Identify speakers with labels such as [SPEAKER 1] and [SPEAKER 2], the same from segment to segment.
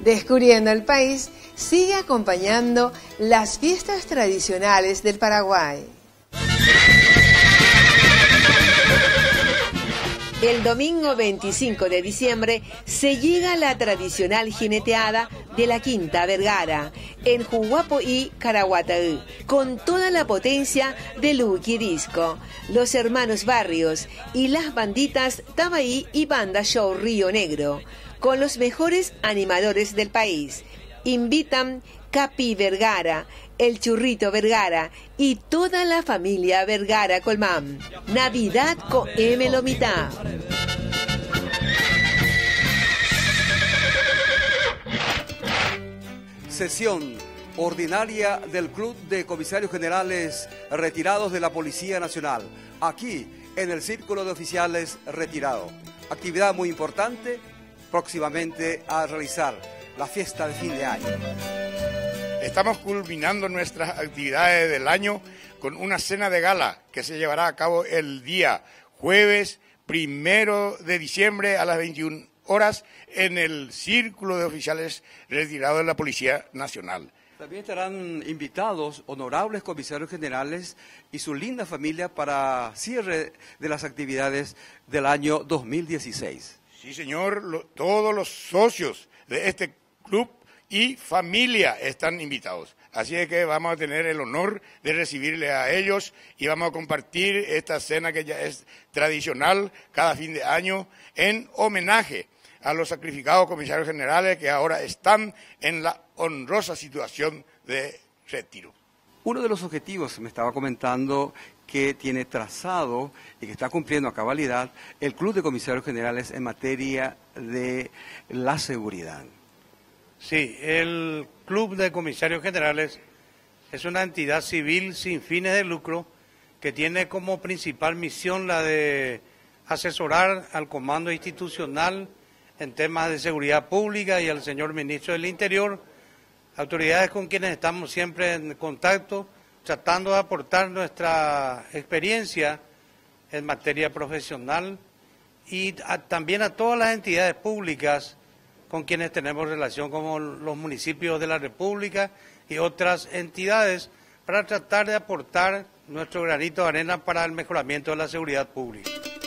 [SPEAKER 1] Descubriendo el país sigue acompañando las fiestas tradicionales del Paraguay. El domingo 25 de diciembre se llega la tradicional jineteada de la Quinta Vergara en Juhuapoí, Caraguatá, con toda la potencia de Luqui Disco, los hermanos Barrios y las banditas Tabaí y Banda Show Río Negro, con los mejores animadores del país. Invitan Capi Vergara, el Churrito Vergara y toda la familia Vergara Colmán. Navidad con M. Lomita.
[SPEAKER 2] Sesión ordinaria del Club de Comisarios Generales Retirados de la Policía Nacional, aquí en el Círculo de Oficiales Retirados. Actividad muy importante, próximamente a realizar la fiesta de fin de año.
[SPEAKER 3] Estamos culminando nuestras actividades del año con una cena de gala que se llevará a cabo el día jueves 1 de diciembre a las 21 horas en el Círculo de Oficiales Retirados de la Policía Nacional.
[SPEAKER 2] También estarán invitados honorables comisarios generales y su linda familia para cierre de las actividades del año 2016.
[SPEAKER 3] Sí, señor, todos los socios de este club y familia están invitados. Así es que vamos a tener el honor de recibirle a ellos y vamos a compartir esta cena que ya es tradicional cada fin de año en homenaje a los sacrificados comisarios generales que ahora están en la honrosa situación de retiro.
[SPEAKER 2] Uno de los objetivos, me estaba comentando, que tiene trazado y que está cumpliendo a cabalidad el Club de Comisarios Generales en materia de la seguridad.
[SPEAKER 4] Sí, el Club de Comisarios Generales es una entidad civil sin fines de lucro que tiene como principal misión la de asesorar al comando institucional en temas de seguridad pública y al señor Ministro del Interior, autoridades con quienes estamos siempre en contacto, tratando de aportar nuestra experiencia en materia profesional y también a todas las entidades públicas con quienes tenemos relación, como los municipios de la República y otras entidades, para tratar de aportar nuestro granito de arena para el mejoramiento de la seguridad pública.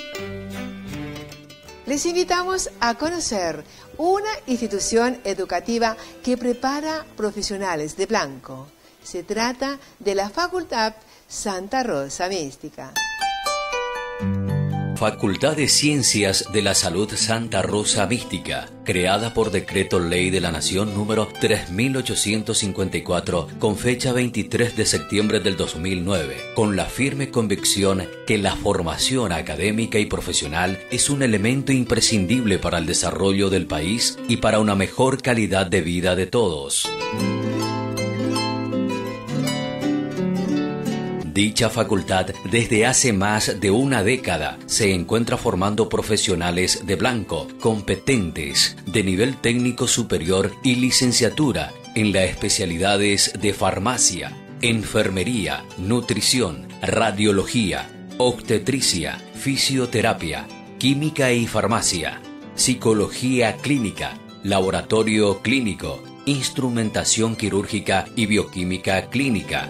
[SPEAKER 1] Les invitamos a conocer una institución educativa que prepara profesionales de blanco. Se trata de la Facultad Santa Rosa Mística.
[SPEAKER 5] Facultad de Ciencias de la Salud Santa Rosa Mística, creada por Decreto Ley de la Nación número 3854, con fecha 23 de septiembre del 2009, con la firme convicción que la formación académica y profesional es un elemento imprescindible para el desarrollo del país y para una mejor calidad de vida de todos. Dicha facultad, desde hace más de una década, se encuentra formando profesionales de blanco, competentes, de nivel técnico superior y licenciatura en las especialidades de farmacia, enfermería, nutrición, radiología, obstetricia, fisioterapia, química y farmacia, psicología clínica, laboratorio clínico, instrumentación quirúrgica y bioquímica clínica.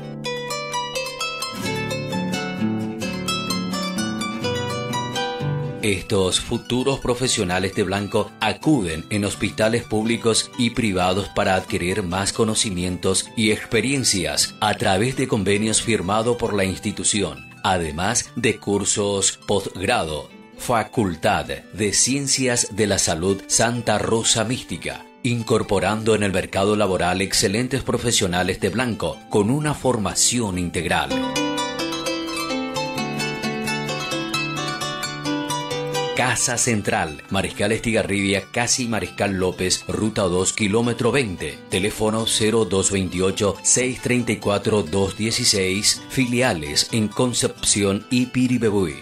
[SPEAKER 5] Estos futuros profesionales de blanco acuden en hospitales públicos y privados para adquirir más conocimientos y experiencias a través de convenios firmados por la institución, además de cursos posgrado. Facultad de Ciencias de la Salud Santa Rosa Mística, incorporando en el mercado laboral excelentes profesionales de blanco con una formación integral. Casa Central, Mariscal Estigarribia, casi Mariscal López, Ruta 2, kilómetro 20, teléfono 0228-634-216, filiales en Concepción y Piribebuy.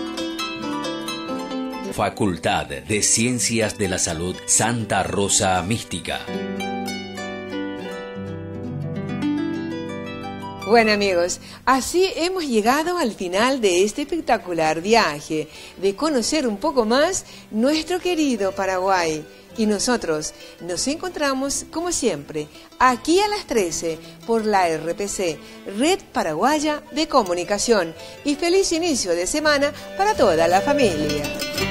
[SPEAKER 5] Facultad de Ciencias de la Salud Santa Rosa Mística.
[SPEAKER 1] Bueno amigos, así hemos llegado al final de este espectacular viaje, de conocer un poco más nuestro querido Paraguay. Y nosotros nos encontramos, como siempre, aquí a las 13 por la RPC, Red Paraguaya de Comunicación. Y feliz inicio de semana para toda la familia.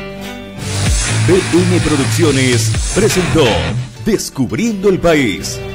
[SPEAKER 6] BM Producciones presentó Descubriendo el País.